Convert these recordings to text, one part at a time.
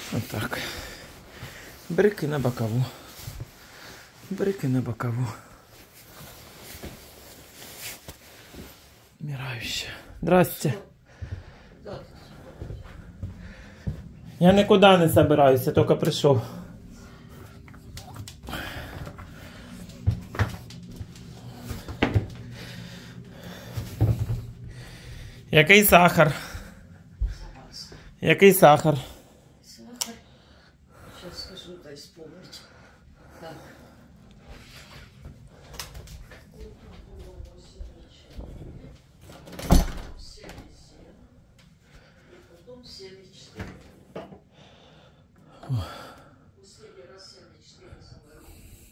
Отак. Брики на бокову. Брики на бокову. Умирающая. Здрасте. Я никуда не собираюсь, я только пришел. Який сахар? Який сахар? Сахар. Сейчас скажу, дай вспомнить. Так. Потом 74. Последний раз 74 забрал.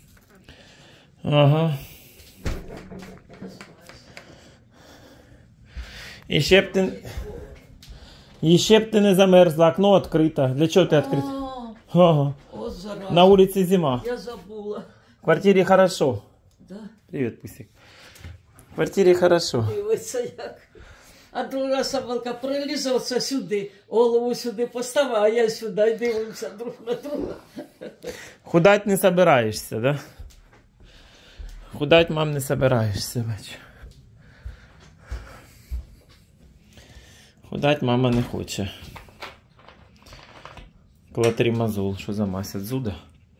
Ага. І ще б ти не замерзла, окно відкрите. Для чого ти відкрите? Ага. Вот зараза. На улице зима. Я забула. В квартире хорошо. Да? Привет, Пусик. В квартире хорошо. Дивиться як. А друга собака прилізався сюди, голову сюди поставила, а я сюди і дивимося друг на друга. Худать не собираешься, да? Худать, мам, не собираешься, бачу. Худать мама не хоче. Клотримазол, що за мазь от зуда?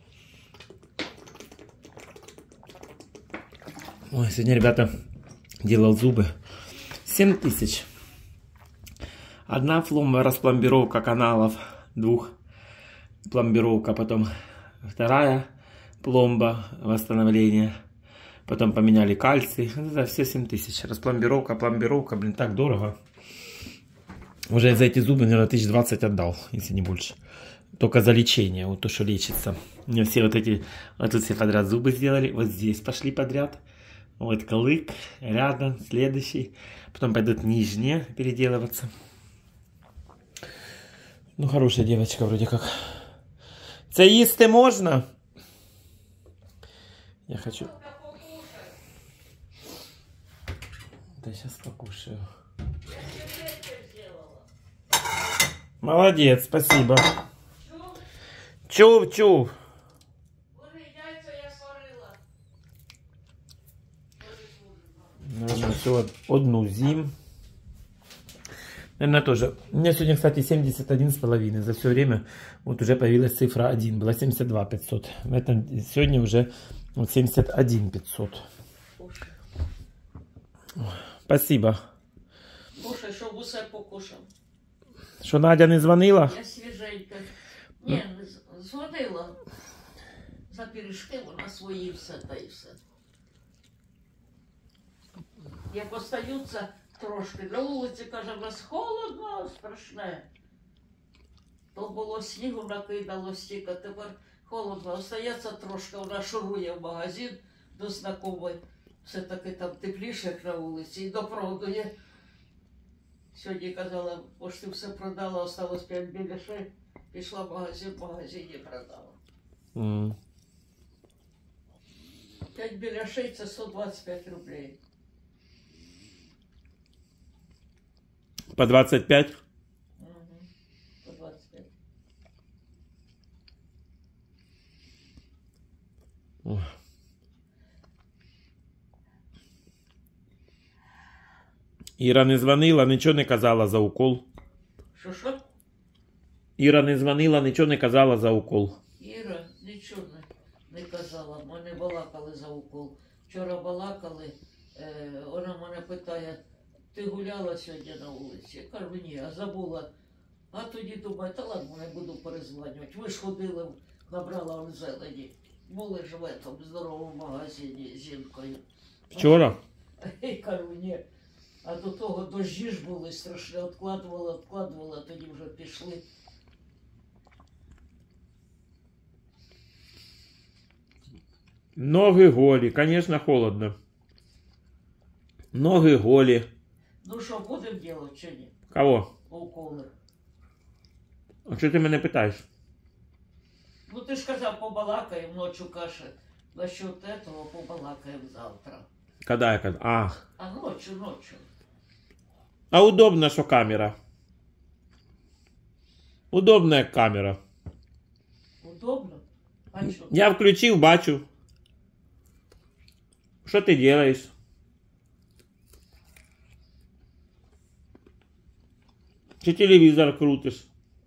Ой, сегодня, ребята, делал зубы. 7000. Одна пломба, распломбировка каналов, 2 пломбировка, потом вторая пломба, восстановление. Потом поменяли кальций. Это все 7000. Распломбировка, пломбировка, блин, так дорого. Уже за эти зубы, наверное, 1020 отдал, если не больше. Только за лечение, вот то, что лечится. Мне все вот эти, вот тут все подряд зубы сделали. Вот здесь пошли подряд. Вот клык, рядом, следующий. Потом пойдут нижние переделываться. Ну, хорошая девочка вроде как. Це їсти можно? Я хочу... Да сейчас покушаю. Молодец, спасибо. Чув, чув. Наверное, все одну зим. Наверное, тоже. У меня сегодня, кстати, 71,5. За все время вот уже появилась цифра 1. Была 72 500. В этом сегодня уже вот 71 500. Спасибо. Кушай, щоб усе покушав. Що, Надя не дзвонила? Я свіженька. Ні, дзвонила. За пиріжки вона свої все та і все. Як остаються трошки на вулиці, каже, в нас холодно, страшне. То було снігу накидало стільки, тепер холодно. Остається трошки, вона шурує в магазин до знакомої. Все-таки там тепліше, як на вулиці, і допродує. Сьогодні казала, пошти все продала, осталось 5 біляшей. Пішла в магазині продала. 5 біляшей – це 125 рублей. По 25? Угу. По 25. Ой. Іра не дзвонила, нічого не казала за укол. Що? Іра не дзвонила, нічого не казала за укол. Іра нічого не казала, ми не балакали за укол. Вчора балакали, вона мене питає, ти гуляла сьогодні на вулиці? Я кажу, ні, а забула. А тоді думаю, та ладно, не буду перезвонювати. Ви ж ходили, набрала в зелені. Були ж в этом здоровому магазині з жінкою. Вчора? Я кажу, ні. А до того дощі ж були страшні, відкладувала, тоді вже пішли. Ноги голі, звісно, холодно. Ноги голі. Ну що, будемо робити чи ні? Кого? Уколи. А що ти мене питаєш? Ну ти ж казав, побалакаємо ночі, каже, насчет этого побалакаємо завтра. Когда я казав? А ночі. А удобно, що камера. Удобна як камера. Бачу. Я включив, бачу. Що ти робиш? Чи телевізор крутиш?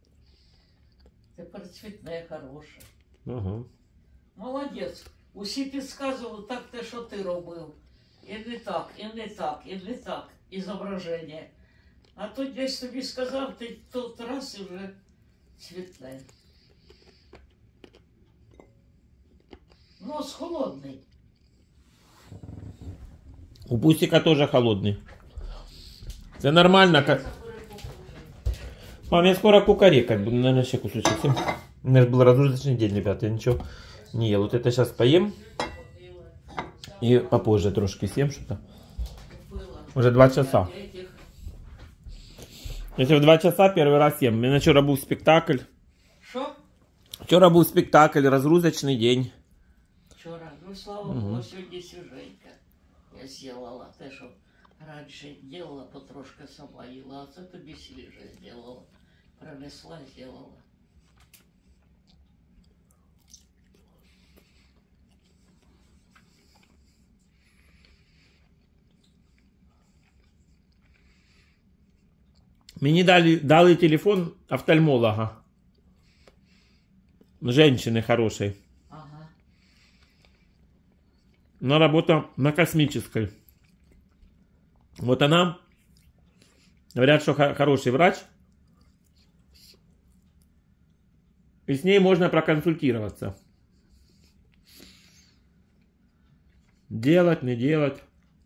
Тепер цвітне, хороше. Ага. Молодець. Усі підказували так те, що ти робив. І не так, і не так, і не так. І зображення. А тут десь тобі сказав, ти тут раз і вже цвітне. Нос холодний. У Пусика теж холодний. Це нормально. Мам, я скоро кукарекать буду, наверное, еще кусочек съем. У меня же был разгрузочный день, ребята, я ничего не ел. Вот это сейчас поем. И попозже трошки съем что-то. Уже 2 часа. Если в 2 часа первый раз ем. У меня вчера был спектакль. Що? Вчора був спектакль, розгрузочний день. Вчора, ну слава Богу, сьогодні свіженька. Я зробила те, що раніше робила, потрошки сама їла, а це тобі свіже зробила. Принесла, зробила. Мені дали телефон офтальмолога. Женщины хорошей. Ага. Она работа на Космической. Вот она, говорят, что хороший врач. И с ней можно проконсультироваться. Делать, не делать.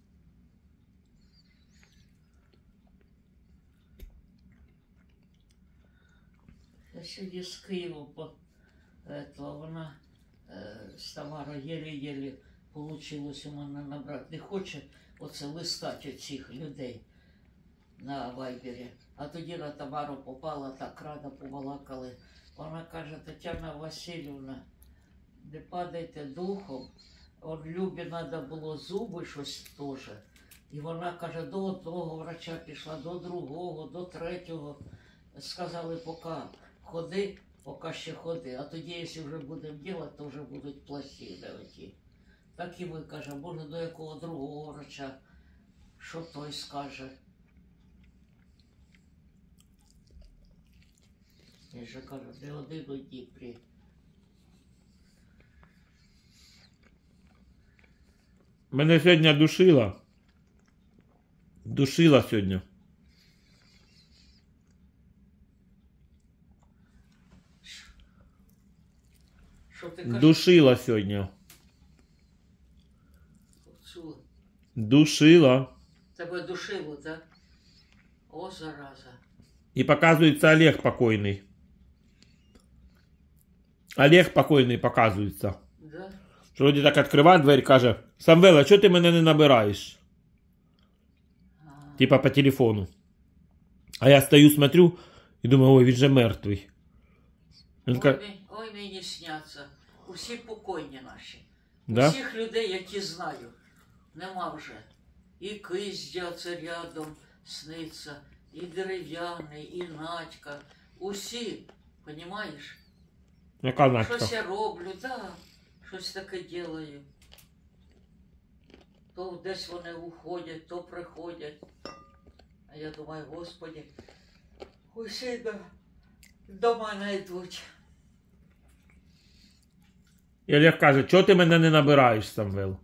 Я сьогодні з Києва, вона з Тамарою єлі-єлі получилось у мене набрати. Не хоче оце листати оцих людей на вайбері. А тоді на Тамару попала, так рано побалакали. Вона каже: Тетяна Васильівна, не падайте духом. От Любі треба було зуби щось теж. І вона каже, до одного врача пішла, до другого, до третього. Сказали, поки ходи, поки ще ходи. А тоді, якщо вже будемо робити, то вже будуть пластини оті. Так і ви, каже, може до якого другого врача, що той скаже. Я же кажу, не один у Дніпрі. Мене сьогодні душила. Душила сьогодні. Що ти кажеш? Душила сьогодні. Чула. Душила. Тебе душило, так? О, зараза. И показывается Олег покойный. Олег покойный показывается. Да? Що вроді так відкриває двері, каже: Самвел, а чого ти мене не набираєш? Типа по телефону. А я стою, смотрю і думаю, ой, він же мертвий. Він Ой, мені сняться. Усі покойні наші. Да? Усіх людей, які знаю. Нема вже. І Киздя це рядом сниться, і Дерев'яний, і Надька. Усі, понімаєш? Яка Надька? Щось я роблю, да, щось таке ділаю. То десь вони уходять, то приходять. А я думаю, Господи, усі до мене йдуть. І Олег каже, чого ти мене не набираєш, Самвел?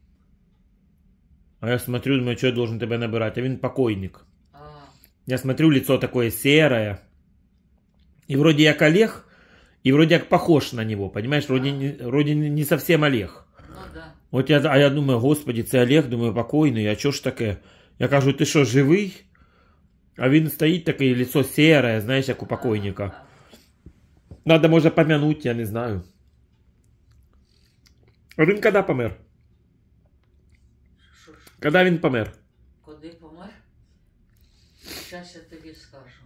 А я смотрю, думаю, что я должен тебя набирать? А він покойник. Я смотрю, лицо такое серое. И вроде як Олег, и вроде как похож на него, понимаешь? Вроде не совсем Олег. Ну да. Вот я думаю, Господи, це Олег, думаю, покойний, а чого ж таке? Я кажу, ти що, живий? А він стоїть таке, лицо серое, знаєш, як у покойника. Надо, може, помянуть, я не знаю. А він коли помер? Коли він помер? Коли помер? Зараз я тобі скажу.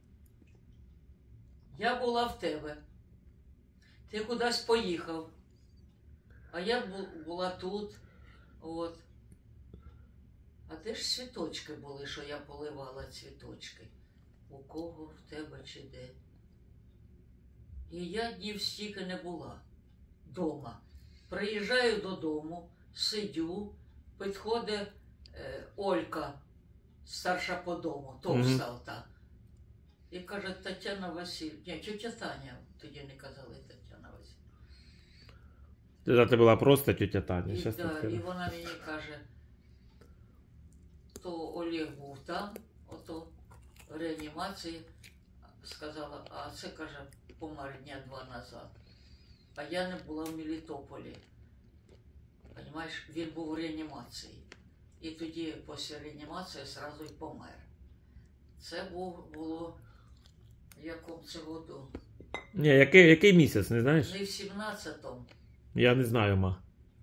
Я була в тебе. Ти кудись поїхав. А я була тут. От. А де ж цвіточки були, що я поливала цвіточки? У кого, в тебе чи де? І я днів стільки не була. вдома. Приїжджаю додому, сидю, підходить Олька, старша по дому, товста та. І каже, Тетяна Васильівна, ні, тетя Таня, тоді не казали Тетяна Васильівна. Тоді ти була просто тетя Таня. І вона мені каже, то Олег був там, ото в реанімації, сказала, а це, каже, помер дня 2 назад. А я не була в Мелітополі. Понимаєш, він був у реанімації. І тоді, після реанімації, одразу й помер. Це було в якому це году? Ні, який місяць, не знаєш? Не в 17-му. Я не знаю, ма.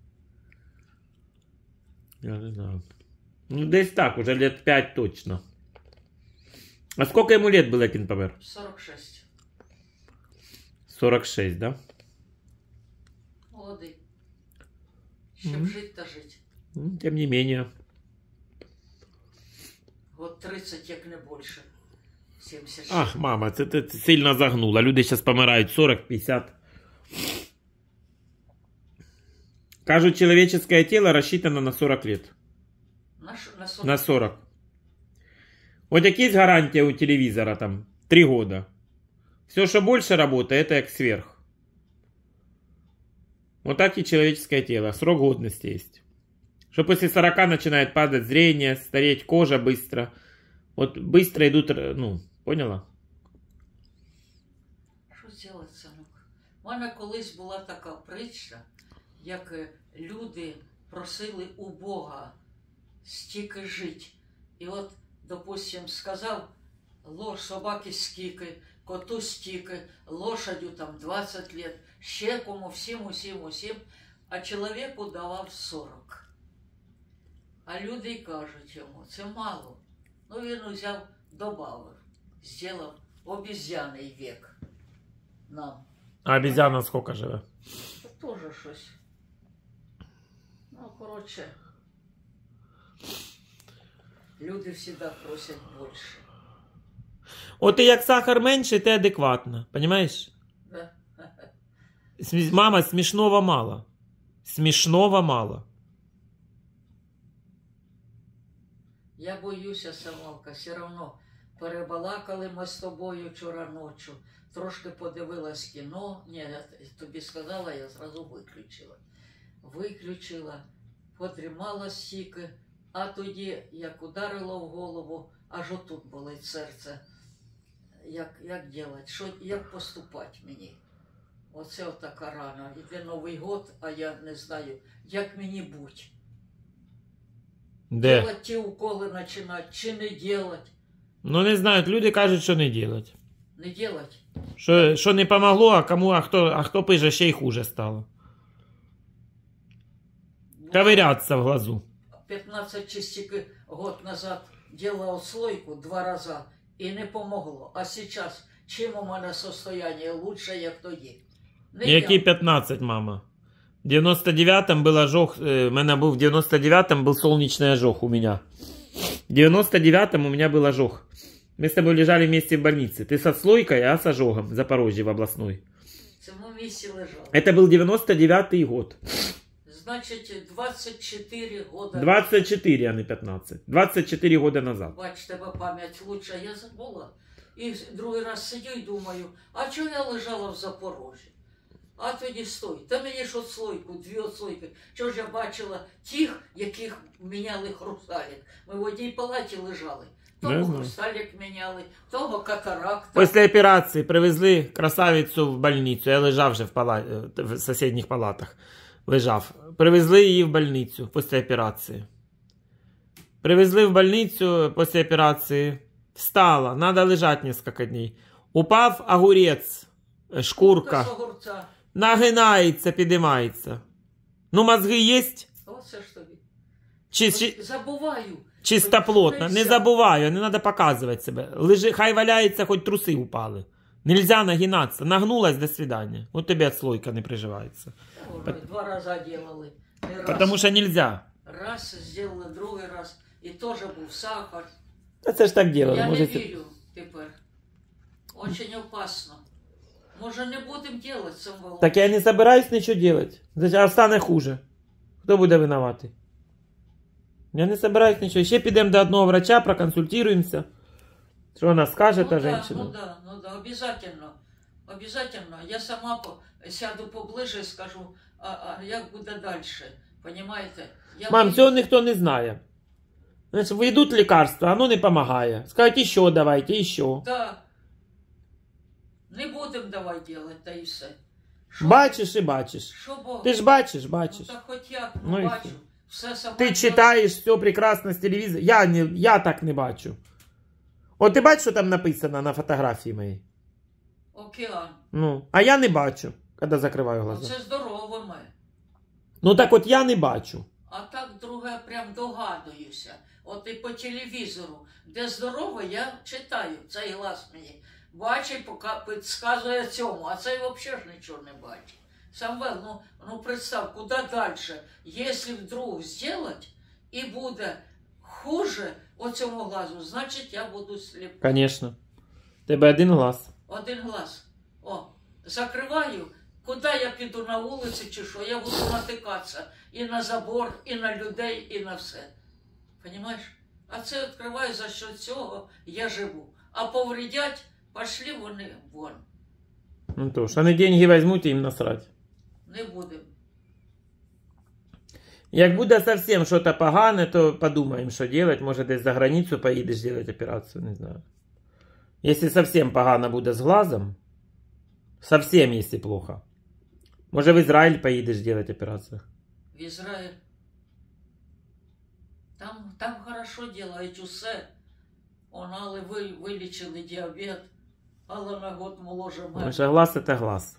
Я не знаю. Ну, десь так, уже лет 5 точно. А сколько ему лет было, як він помер? 46. 46, да? Молодий. Щоб жити та жити. Тем не менее. Год 30, як не більше. 76. Ах, мама, це ти сильно загнула. Люди зараз помирають 40-50. Кажуть, человеческое тело рассчитано на 40 лет. На 40. На 40. Вот якась гарантия у телевизора там 3 года. Все, что больше работает, это как сверх. Вот так и человеческое тело. Срок годности есть. Что после 40 начинает падать зрение, стареть кожа быстро. Вот быстро идут, ну, поняла? Що зробити, синок? У мене колись була така притча, як люди просили у Бога стільки жити. І от, допустим, сказав, собаки скільки, коту стільки, лошадю там 20 лет, ще кому, всім, а чоловіку давав 40. А люди й кажуть йому, це мало. Ну він взяв, добавив, зробив обезьяний вік нам. А обезьяна сколько живе? Тоже щось. Ну, коротше, люди завжди просять більше. От і як сахар менше, ти адекватно, понимаешь? Да? Мама, смешного мало. Смешного мало. Я боюся, Самолка, все одно перебалакали ми з тобою вчора ночі. Трошки подивилась кіно. Ні, я тобі сказала, я зразу виключила. Виключила, подрімала стільки, а тоді, як ударило в голову, аж отут болить серце. Як делать? Як поступати мені? Оце отака рана. Іде Новий год, а я не знаю, як мені бути. Де? Делать ті уколи починати, чи не делать? Ну не знають, люди кажуть, що не делать. Не делать? Що не помогло, а хто пише, ще й хуже стало. Ковыряться в глазу. 15 чи стільки год назад делав слойку 2 рази і не помогло. А зараз чим у мене состояние лучше, як тоді? Які 15, мама? В 99-м был ожог, в 99-м был солнечный ожог у меня. В 99-м у меня был ожог. Мы с тобой лежали вместе в больнице. Ты со слойкой, а с ожогом в Запорожье в областной. В цьому місці лежав. Это был 99-й год. Значить, 24 года. 24, а не 15. 24 года назад. Бач, тебе пам'ять лучша, я забула. І другий раз сидю і думаю, а чого я лежала в Запорожжі? А тоді стой, та мені ж отслойку, 2 отслойки. Чого ж я бачила тих, яких міняли хрусталік? Ми в одній палаті лежали. Того хрусталік міняли, того катаракта. Після операції привезли красавицю в больницю. Я лежав вже в сусідніх палатах. Лежав. Привезли її в больницю після операції. Привезли в больницю після операції. Встала, надо лежать несколько дней. Упав огурець, шкурка. Нагинається, підіймається. Ну, мозги є? Оце ж тобі. Забуваю. Чистоплотно. Не забуваю, не треба показувати себе. Лежи, хай валяється, хоч труси упали. Нельзя нагинаться. Нагнулась, до свидания. Вот тебе отслойка не приживается. 2 рази делали. Потому что нельзя. Раз сделали, другий раз. І теж був сахар. Це ж так делали. Я не вірю тепер. Очень опасно. Може, не будемо робити, Самвел? Так я не собираюсь ничего делать. А стане хуже. Хто буде винуватий? Я не собираюсь ничего. Ще підемо до одного врача, проконсультируемся. Что она скажет, та женщина? Ну да, обязательно. Обязательно. Я сама сяду поближе и скажу, як буде дальше. Понимаете? Мам, цього ніхто не знає. Значить, введуть лікарства, воно не допомагає. Скажуть, ще давайте, ще. Да. Не будемо давай делать, та і все. Бачиш і бачиш. Що Бог? Ти ж бачиш. Ну так хоч як, Ну, бачу. Все сама. Ти читаєш все прекрасно з телевізора. Я так не бачу. От ти бачиш, що там написано на фотографії моїй? Океан. Ну, а я не бачу, коли закриваю глаза. Це здоровими. Ну так от я не бачу. А так друге прям догадуюся. От і по телевізору, де здорове, я читаю. Цей глаз мені бачить, підказує цьому, а цей взагалі ж нічого не бачить. Самвел, ну представ, куди далі? Якщо вдруг зробити і буде хуже оцьому глазу, значить я буду сліпий. Конечно. Тебе один глаз. Один глаз. О, закриваю. Куди я піду на вулиці чи що? Я буду натикатися і на забор, і на людей, і на все. Понимаєш? А це відкриваю, за що цього я живу. А повредять, пішли вони вон. Ну то ж, вони деньги візьмуть і їм насрать. Не будемо. Як буде зовсім щось погане, то подумаємо, що робити. Може десь за границю поїдеш робити операцію, не знаю. Якщо зовсім погано буде з глазом, совсем, если плохо. Може в Ізраїль поїдеш робити операцію? В Ізраїль. Там хорошо делають усе. Але вилічили діабет, але на год моложе мене. Тому що глаз – це глаз.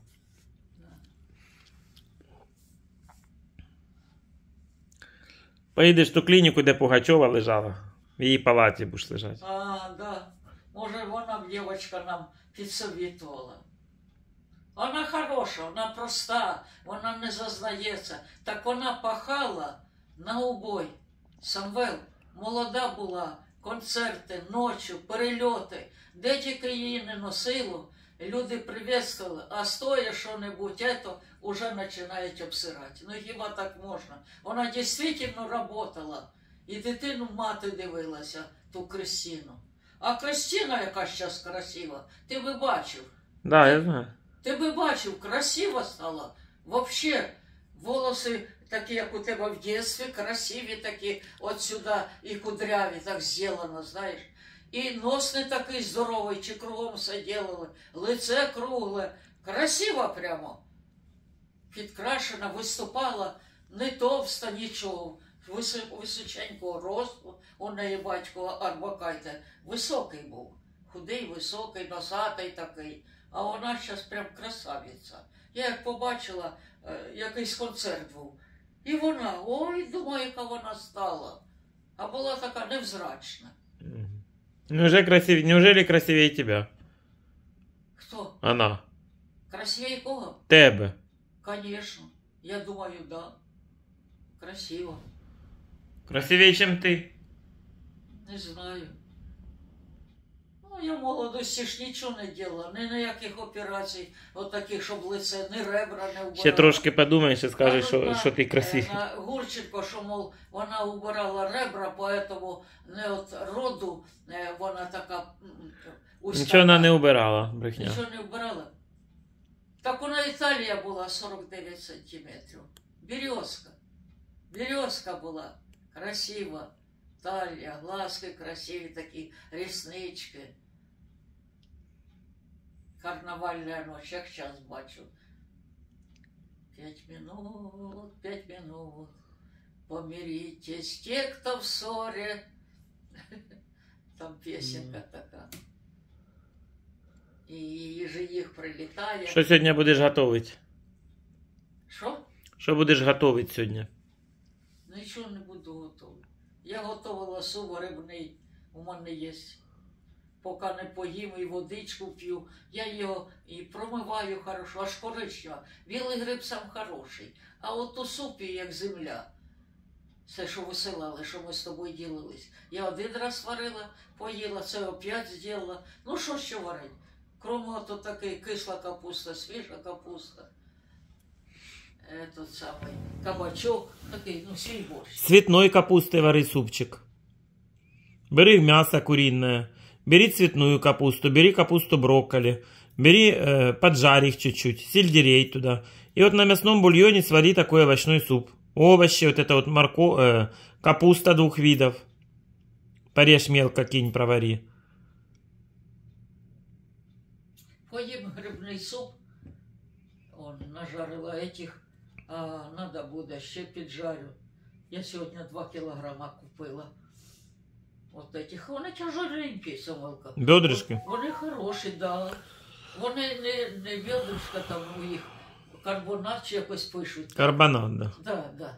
Поїдеш в ту клініку, де Пугачова лежала. В її палаті будеш лежати. Да. Може, вона б дівчинка нам підсовітувала. Вона хороша, вона проста, вона не зазнається. Так вона пахала на убой. Самвел, молода була, концерти, ночі, перельоти. Де тільки її не носило, люди привітствували, а стоя що-небудь, це вже починають обсирати. Ну хіба так можна? Вона дійсно працювала. І дитину мати дивилася, ту Кристину. А Кристина, яка зараз красива, ти би бачив. Да, я знаю. Ти би бачив, красива стала. Вообще, волоси такі, як у тебе в дитинстві, красиві такі, от сюди і кудряві, так зроблено, знаєш. І нос не такий здоровий, чи кругом все делали, лице кругле, красива прямо. Підкрашена, виступала, не товста, нічого. Височенького росту, у неї батько Арбакайте, високий був, худий, високий, носатий такий, а вона зараз прям красавиця. Я як побачила, якийсь концерт був, і вона, ой, думаю, яка вона стала, а була така невзрачна. Неужели красивее тебя? Хто? Она. Красивее кого? Тебе. Конечно, я думаю, да, красиво. Красивее, чем ты? Не знаю. Ну, я в молодості ж нічого не робила, ні ніяких операцій, от таких, щоб лице, ні ребра не убирала. Ще трошки подумаєш і скажеш, що ти красивий. На Гурченко, що, мол, вона убирала ребра, поэтому не от роду вона така узька. Нічого вона не убирала, брехня. Нічого не убирала. Так вона Італія була 49 сантиметрів. Березка. Березка була. Красива, талія, глазки красиві такі, ріснички. Карнавальна ночь, як зараз бачу. 5 минут, помиритесь, те, кто в ссоре. Там песенка така. І жених прилітає. Що сьогодні будеш готувати? Що? Що будеш готувати сьогодні? Нічого не буду готувати. Я готувала суп рибний, у мене є. Поки не поїм і водичку п'ю, я його і промиваю хорошо, аж коричнево. Білий гриб сам хороший. А от у супі, як земля, все, що висилали, що ми з тобою ділились. Я один раз варила, поїла, це опять зробила. Ну що ще варить? Кроме то такий кисла капуста, свіжа капуста. Этот самий кабачок, такий, ну, свій борщ. С цветной капустой вари супчик. Бери мясо куриное, бери цветную капусту, бери капусту брокколи, бери, поджарь их чуть-чуть, сельдерей туда. И вот на мясном бульоне свари такой овощной суп. Овощи, вот это вот капуста 2 видов. Порежь мелко, кинь, провари. Поїм грибний суп. Он нажарила этих, а надо буде ще піджарю. Я сьогодні 2 кілограма купила. От этих. Вони тяжеленькі, Самвелка. Бедрышки? Вони хороші, да. Вони не бедрышка, там у їх карбонат чи якось пишуть. Карбонат, да. Да.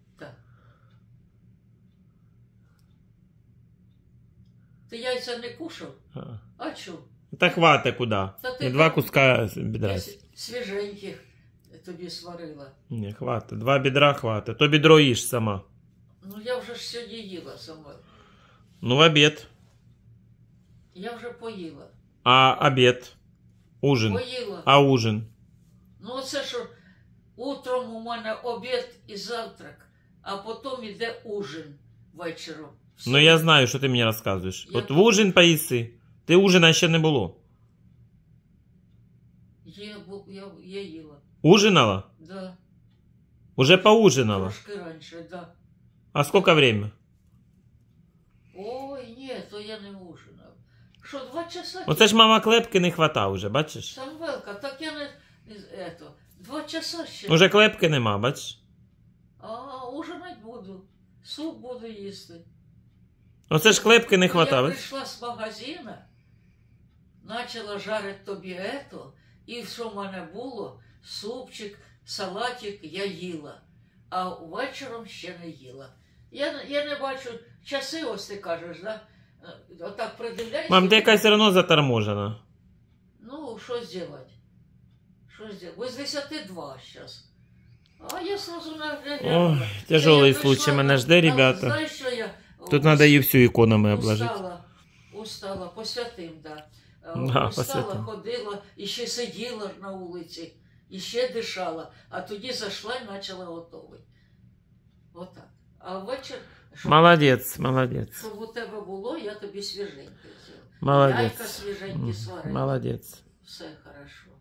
Ти яйця не кушав? А чого? Та хватит куда? Та ти И 2 куска бедра. Я свіженьких тобі сварила. Не, хватит. 2 бедра хватит. То бедро ешь сама. Ну я вже ж сьогодні їла, Самвел. Ну, в обед. Я вже поїла. А обед? Ужин? Поїла. А ужин? Ну оце що утром у мене обід і завтрак, а потім іде ужин вечором. Ну, я знаю, що ти мені розказуєш. Я- От в ужин поїси. Ти ужина ще не було. Я їла. Ужинала? Да. Уже поужинала. Трошки раніше, да. А сколько время? Ой, ні, то я не ужинав. Що, 2 часа? Оце ж мама клепки не хвата уже, бачиш? Самвелка, так я не... 2 часа ще. Уже клепки нема, бачиш? А, ужинать буду. Суп буду їсти. Оце ж клепки не Я хвата, бачиш? прийшла з магазина, почала жарити тобі ето, і що в мене було? Супчик, салатик, я їла. А вечором ще не їла. Я не бачу, часи ось ти кажеш, да? Отак придивляйся. Мам, ти якась все одно заторможена. Ну, що зробити? Що зробити? Ось 10:02 зараз. А я сразу наглянула. Ой, тяжелый случай мене жде, ребята. Знаєш, що я... Тут надо її всю іконами обложити. Устала, по святим, да. Да, по Устала, святим. ходила, і ще сиділа на вулиці, і ще дишала, а тоді зайшла і почала готувати. Отак. А ввечері, Молодець, молодець. щоб у тебе було, я тобі свіженьке взяла. Молодець. Яйка свіженькі сварила. Молодець. Все хорошо.